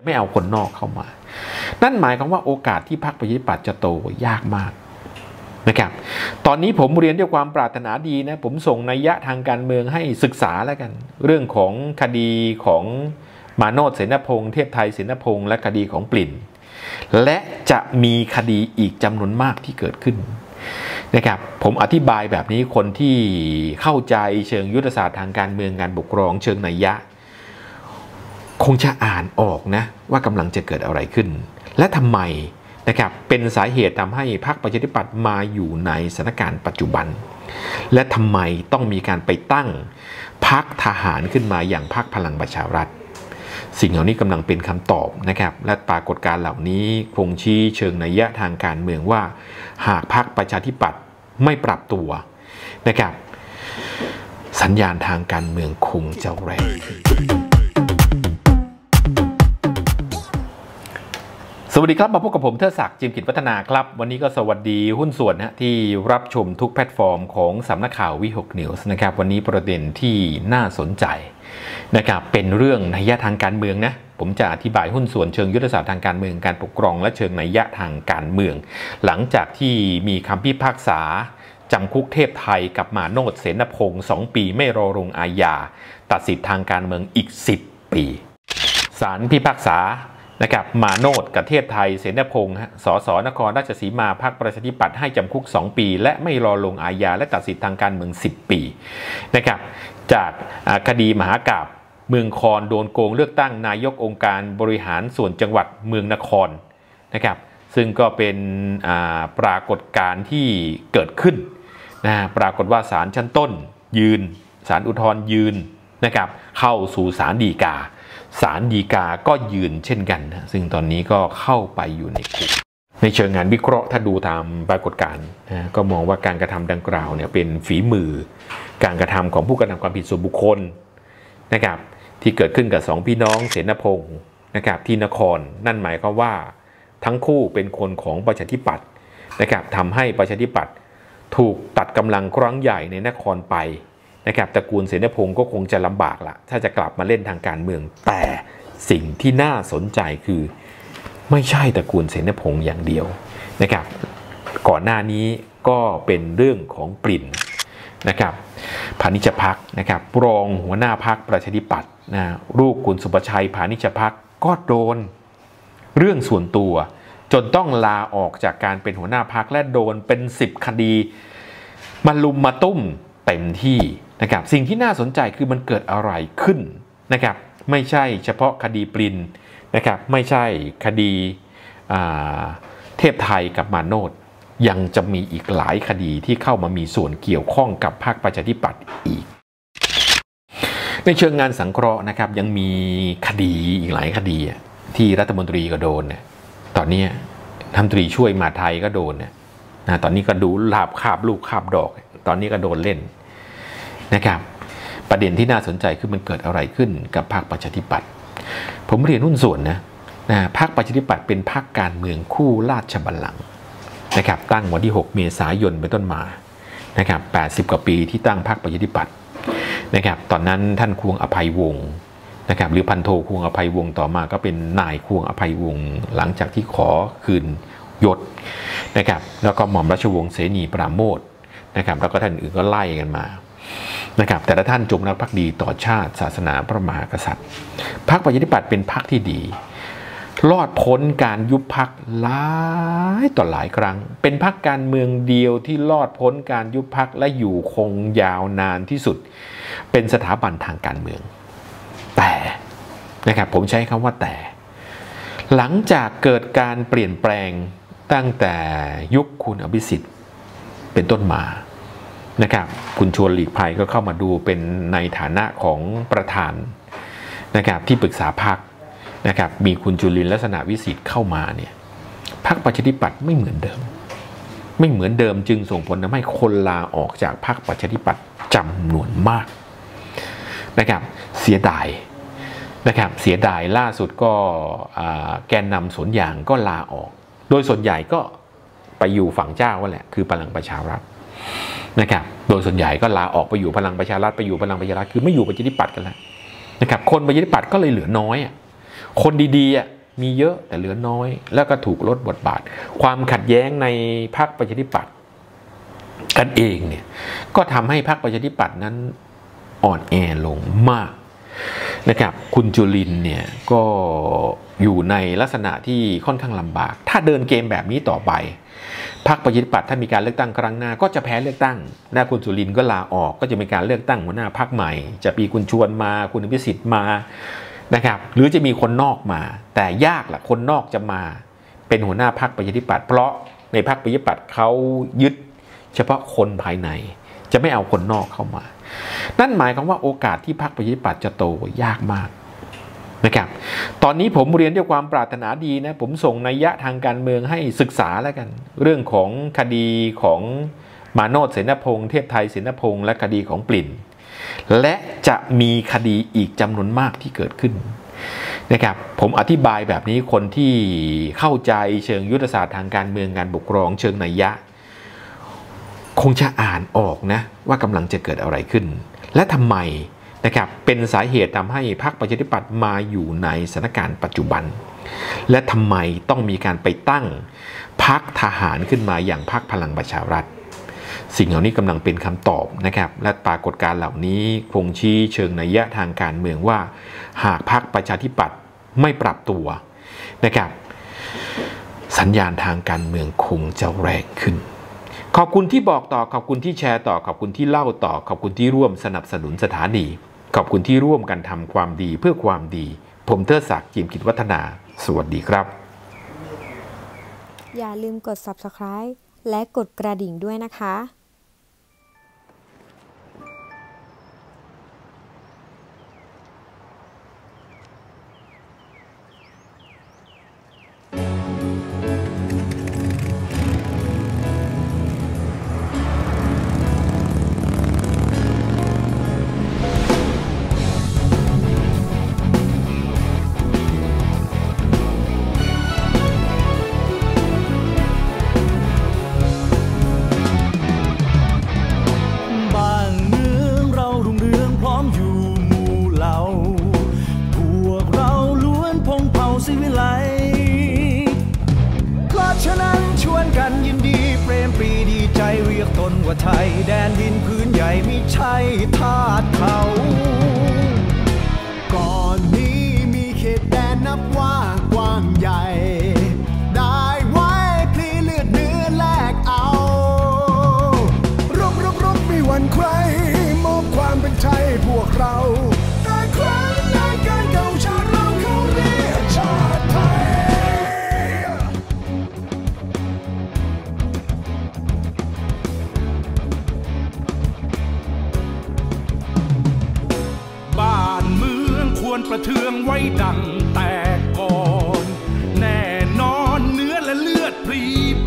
ไม่เอาคนนอกเข้ามานั่นหมายความว่าโอกาสที่พรรคประชาธิปัตย์จะโตยากมากนะครับตอนนี้ผมเรียนด้วยความปรารถนาดีนะผมส่งนัยยะทางการเมืองให้ศึกษาแล้วกันเรื่องของคดีของมาโนช เสนพงษ์เทพไทยเสนพงษ์และคดีของปลิ่นและจะมีคดีอีกจำนวนมากที่เกิดขึ้นนะครับผมอธิบายแบบนี้คนที่เข้าใจเชิงยุทธศาสตร์ทางการเมืองการปกครองเชิงนัยยะคงจะอ่านออกนะว่ากำลังจะเกิดอะไรขึ้นและทำไมนะครับเป็นสาเหตุทำให้พรรคประชาธิปัตย์มาอยู่ในสถานการณ์ปัจจุบันและทำไมต้องมีการไปตั้งพรรคทหารขึ้นมาอย่างพรรคพลังประชารัฐสิ่งเหล่านี้กำลังเป็นคำตอบนะครับและปรากฏการณ์เหล่านี้คงชี้เชิงนัยยะทางการเมืองว่าหากพรรคประชาธิปัตย์ไม่ปรับตัวนะครับสัญญาณทางการเมืองคงจะแรงสวัสดีครับมาพบกับผมเทิดศักดิ์ จิมกิจวัฒนาครับวันนี้ก็สวัสดีหุ้นส่วนนะที่รับชมทุกแพลตฟอร์มของสำนักข่าววิหกนิวส์นะครับวันนี้ประเด็นที่น่าสนใจนะครับเป็นเรื่องนัยยะทางการเมืองนะผมจะอธิบายหุ้นส่วนเชิงยุทธศาสตร์ทางการเมืองการปกครองและเชิงนัยยะทางการเมืองหลังจากที่มีคำพิพากษาจำคุกเทพไทยกับมาโนช เสนพงษ์2 ปีไม่รอลงอาญาตัดสิทธิทางการเมืองอีก10 ปีศาลพิพากษานะครับมาโนชกับเทพไทยเสนพงษ์สสนครราชสีมาพรรคประชาธิปัตย์ให้จำคุก2 ปีและไม่รอลงอาญาและตัดสิทธิทางการเมือง10 ปีนะครับจากคดีมหากาพย์เมืองคอนโดนโกงเลือกตั้งนายกองค์การบริหารส่วนจังหวัดเมืองนครนะครับซึ่งก็เป็นปรากฏการณ์ที่เกิดขึ้นนะปรากฏว่าศาลชั้นต้นยืนศาลอุทธรณ์ยืนนะครับเข้าสู่ศาลฎีกาศาลฎีกาก็ยืนเช่นกันนะซึ่งตอนนี้ก็เข้าไปอยู่ในคุกในเชิงงานวิเคราะห์ถ้าดูตามปรากฏการณ์นะก็มองว่าการกระทำดังกล่าวเนี่ยเป็นฝีมือการกระทำของผู้กระทำความผิดส่วนบุคคลนะครับที่เกิดขึ้นกับ2 พี่น้องเสนพงษ์นะครับที่นครนั่นหมายความว่าทั้งคู่เป็นคนของประชาธิปัตย์นะครับทำให้ประชาธิปัตย์ถูกตัดกำลังครั้งใหญ่ในนครไปนะครับตระกูลเสนพงษ์ก็คงจะลำบากละถ้าจะกลับมาเล่นทางการเมืองแต่สิ่งที่น่าสนใจคือไม่ใช่ตระกูลเสนพงษ์อย่างเดียวนะครับก่อนหน้านี้ก็เป็นเรื่องของปลิ่นนะครับพานิชภักดิ์นะครับรองหัวหน้าพรรคประชาธิปัตย์นะลูกคุณสุประชัยพานิชภักดิ์ก็โดนเรื่องส่วนตัวจนต้องลาออกจากการเป็นหัวหน้าพรรคและโดนเป็น10 คดีมาลุมมาตุ้มเต็มที่นะครับสิ่งที่น่าสนใจคือมันเกิดอะไรขึ้นนะครับไม่ใช่เฉพาะคดีปลิ่นนะครับไม่ใช่คดีเทพไทยกับมาโนชยังจะมีอีกหลายคดีที่เข้ามามีส่วนเกี่ยวข้องกับพรรคประชาธิปัตย์อีกในเชิงงานสังเคราะห์นะครับยังมีคดีอีกหลายคดีที่รัฐมนตรีก็โดนเนี่ยตอนนี้รัฐมนตรีช่วยมหาดไทยก็โดนเนี่ยนะตอนนี้ก็ดูลาบคาบลูกคาบดอกตอนนี้ก็โดนเล่นนะครับประเด็นที่น่าสนใจคือมันเกิดอะไรขึ้นกับพรรคประชาธิปัตย์ผมเรียนหุ้นส่วนนะพรรคประชาธิปัตย์เป็นพรรคการเมืองคู่ราชบัลลังก์นะครับตั้งวันที่6 เมษายนเป็นต้นมานะครับ80 กว่าปีที่ตั้งพรรคประชาธิปัตย์นะครับตอนนั้นท่านควงอภัยวงศ์นะครับหรือพันโทควงอภัยวงศ์ต่อมาก็เป็นนายควงอภัยวงศ์หลังจากที่ขอคืนยศนะครับแล้วก็หม่อมราชวงศ์เสนีปราโมทนะครับแล้วก็ท่านอื่นก็ไล่กันมานะครับแต่ละท่านจงรักภักดีต่อชาติศาสนาพระมหากษัตริย์พรรคประชาธิปัตย์เป็นพรรคที่ดีรอดพ้นการยุบพรรคหลายต่อหลายครั้งเป็นพรรคการเมืองเดียวที่รอดพ้นการยุบพรรคและอยู่คงยาวนานที่สุดเป็นสถาบันทางการเมืองแต่นะครับผมใช้คำว่าแต่หลังจากเกิดการเปลี่ยนแปลงตั้งแต่ยุคคุณอภิสิทธิ์เป็นต้นมานะครับคุณชวนหลีกภัยก็เข้ามาดูเป็นในฐานะของประธานนะครับที่ปรึกษาพรรคนะครับมีคุณจุลินทร์ลักษณะวิสิทธิ์เข้ามาเนี่ยพรรคประชาธิปัตย์ไม่เหมือนเดิมจึงส่งผลทำให้คนลาออกจากพรรคประชาธิปัตย์จำนวนมากนะครับเสียดายนะครับเสียดายล่าสุดก็แกนนำสวนยางก็ลาออกโดยส่วนใหญ่ก็ไปอยู่ฝั่งเจ้าว่าแหละคือพลังประชารัฐนะครับโดยส่วนใหญ่ก็ลาออกไปอยู่พลังประชารัฐไปอยู่พลังประชารัฐคือไม่อยู่ประชาธิปัตย์กันแล้วนะครับคนประชาธิปัตย์ก็เลยเหลือน้อยคนดีๆมีเยอะแต่เหลือน้อยแล้วก็ถูกลดบทบาทความขัดแย้งในพรรคประชาธิปัตย์กันเองเนี่ยก็ทำให้พรรคประชาธิปัตย์นั้นอ่อนแอลงมากนะครับคุณจุลินเนี่ยก็อยู่ในลักษณะที่ค่อนข้างลำบากถ้าเดินเกมแบบนี้ต่อไปพรรคประชาธิปัตย์ถ้ามีการเลือกตั้งครั้งหน้าก็จะแพ้เลือกตั้งคุณจุลินก็ลาออกก็จะมีการเลือกตั้งหัวหน้าพรรคใหม่จะมีคุณชวนมาคุณอภิสิทธิ์มานะครับหรือจะมีคนนอกมาแต่ยากละคนนอกจะมาเป็นหัวหน้าพรรคประชาธิปัตย์เพราะในพรรคประชาธิปัตย์เขายึดเฉพาะคนภายในจะไม่เอาคนนอกเข้ามานั่นหมายความว่าโอกาสที่พรรคประชาธิปัตย์จะโตยากมากนะครับตอนนี้ผมเรียนด้วยความปรารถนาดีนะผมส่งนัยยะทางการเมืองให้ศึกษาแล้วกันเรื่องของคดีของมาโนช เสนพงษ์เทพไทยเสนพงษ์และคดีของปลิ่นและจะมีคดีอีกจำนวนมากที่เกิดขึ้นนะครับผมอธิบายแบบนี้คนที่เข้าใจเชิงยุทธศาสตร์ทางการเมืองการปกครองเชิงนัยยะคงจะอ่านออกนะว่ากำลังจะเกิดอะไรขึ้นและทำไมนะครับเป็นสาเหตุทำให้พรรคประชาธิปัตย์มาอยู่ในสถานการณ์ปัจจุบันและทำไมต้องมีการไปตั้งพรรคทหารขึ้นมาอย่างพรรคพลังประชารัฐสิ่งเหล่านี้กำลังเป็นคำตอบนะครับและปรากฏการณ์เหล่านี้คงชี้เชิงนัยยะทางการเมืองว่าหากพรรคประชาธิปัตย์ไม่ปรับตัวนะครับสัญญาณทางการเมืองคงจะแรงขึ้นขอบคุณที่บอกต่อขอบคุณที่แชร์ต่อขอบคุณที่เล่าต่อขอบคุณที่ร่วมสนับสนุนสถานีขอบคุณที่ร่วมกันทำความดีเพื่อความดีผมเทิดศักดิ์ จิมกิจวัฒนาสวัสดีครับอย่าลืมกด Subscribe และกดกระดิ่งด้วยนะคะตนว่าไทยแดนดินพื้นใหญ่มิใช่ทาสเขาก่อนนี้มีเขตแดนนับว่ากว้างใหญ่ได้ไว้พลีเลือดเนื้อแลกเอารบไม่หวั่นใครมอบความเป็นไทยพวกเราแต่ครั้งรายการเก่าชาติเราเขาเรียกชาติไทยประเทืองไว้ดังแต่ก่อนแน่นอนเนื้อและเลือดพลีไป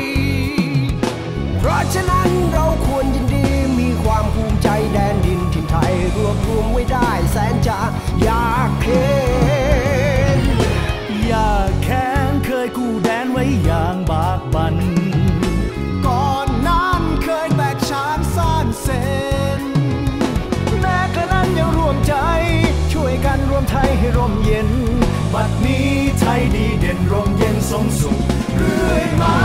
เพราะฉะนั้นเราควรยินดีมีความภูมิใจแดนดินถิ่นไทยรวบรวมไว้ได้แสนจะอยากเห็นอยากแค้นเคยกู้แดนไว้อย่างบากบั่นก่อนนั้นเคยแตกฉานซ่านเซนแม้กระนั้นยังรวมใจช่วยกันรวมไทยให้ร่มเย็นบัดนี้ไทยดีเด่นร่มเย็นสมสุขเรื่อยมา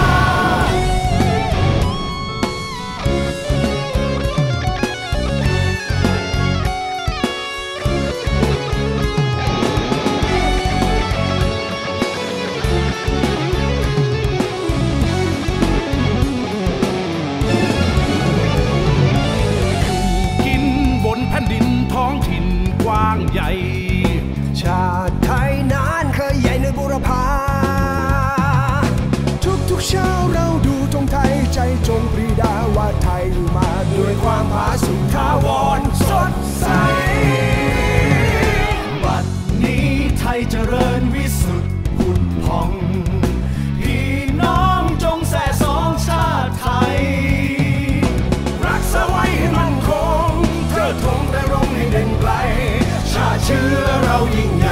กินบนแผ่นดินท้องถิ่นกว้างใหญ่ชาติไทยนานเคยใหญ่ในบุรพาทุกเช้าเราดูธงไทยใจจงปรีดาว่าไทยอยู่มาด้วยความผาสุกทาวรสดใสบัดนี้ไทยเจริญวิสุทธิ์ผุดผ่องพี่น้องจงแส่สองชาติไทยรักษาไว้ให้มั่นคงเทิดธงและร่มให้เด่นไกลชาติเชื้อเรายิ่ง